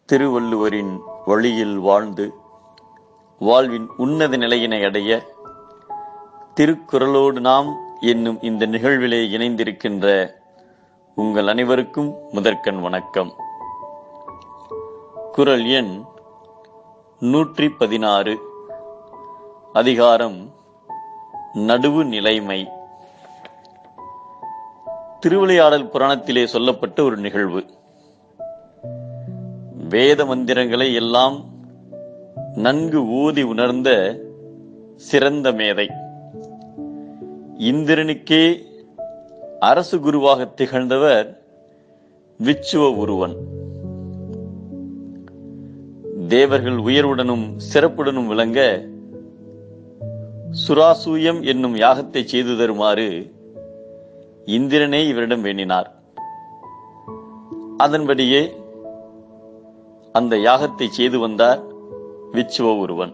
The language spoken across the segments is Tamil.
திருவள்ளுவரின் வழியில் வாழ்ந்து வாழ்வின் உன்னத நிலையினை அடைய திருக்குறளோடு நாம் என்னும் இந்த நிகழ்விலே இணைந்திருக்கின்ற உங்கள் அனைவருக்கும் முதற்கண் வணக்கம். குறள் எண் 116, அதிகாரம் நடுவு நிலைமை. திருவிளையாடல் புராணத்திலே சொல்லப்பட்ட ஒரு நிகழ்வு. வேத மந்திரங்களை எல்லாம் நன்கு ஊதி உணர்ந்த சிறந்த மேதை, இந்திரனுக்கே அரசு குருவாக திகழ்ந்தவர் விச்சுவ ஒருவன். தேவர்கள் உயர்வுடனும் சிறப்புடனும் விளங்க சுராசூயம் என்னும் யாகத்தை செய்து தருமாறு இந்திரனே இவரிடம் வேண்டினார். அதன்படியே அந்த யாகத்தை செய்து வந்தார் விச்சுவ ஒருவன்.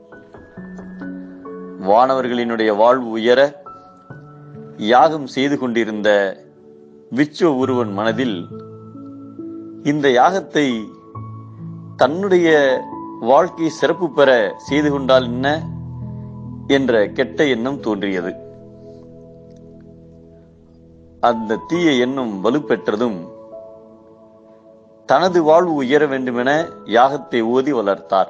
வானவர்களினுடைய வாழ்வு உயர யாகம் செய்து கொண்டிருந்த விச்சுவ ஒருவன் மனதில் இந்த யாகத்தை தன்னுடைய வாழ்க்கை சிறப்பு பெற செய்து கொண்டால் என்ன என்ற கெட்ட எண்ணம் தோன்றியது. அந்த தீய எண்ணம் வலுப்பெற்றதும் தனது வாழ்வு உயர வேண்டுமென யாகத்தை ஓதி வளர்த்தார்.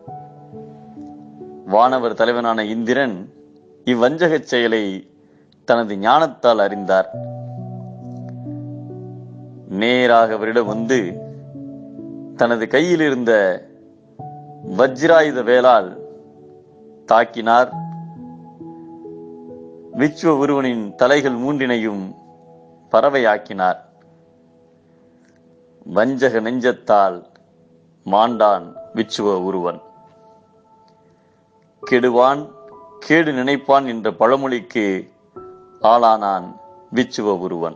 வானவர் தலைவனான இந்திரன் இவ்வஞ்சகச் செயலை தனது ஞானத்தால் அறிந்தார். நேராக அவரிடம் வந்து தனது கையில் இருந்த வஜ்ராயுத வேலால் தாக்கினார். விச்சுவ ஒருவனின் தலைகள் மூன்றினையும் பறவையாக்கினார். வஞ்சக நெஞ்சத்தால் மாண்டான் விச்சுவ ஒருவன். கெடுவான் கேடு நினைப்பான் என்ற பழமொழிக்கு ஆளானான் விச்சுவ ஒருவன்.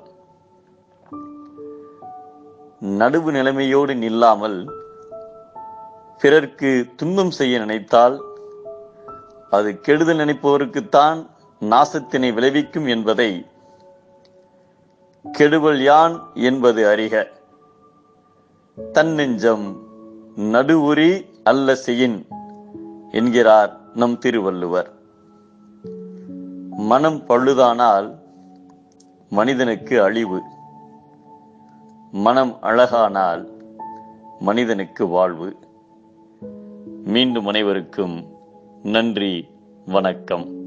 நடுவு நிலைமையோடு நில்லாமல் பிறர்க்கு துன்பம் செய்ய நினைத்தால் அது கெடுதல் நினைப்பவருக்குத்தான் நாசத்தினை விளைவிக்கும் என்பதை கெடுவல் யான் என்பது அறிக. தன்னெஞ்சம் நடுவுரி அல்ல செயின் என்கிறார் நம் திருவள்ளுவர். மனம் பழுதானால் மனிதனுக்கு அழிவு, மனம் அழகானால் மனிதனுக்கு வாழ்வு. மீண்டும் அனைவருக்கும் நன்றி, வணக்கம்.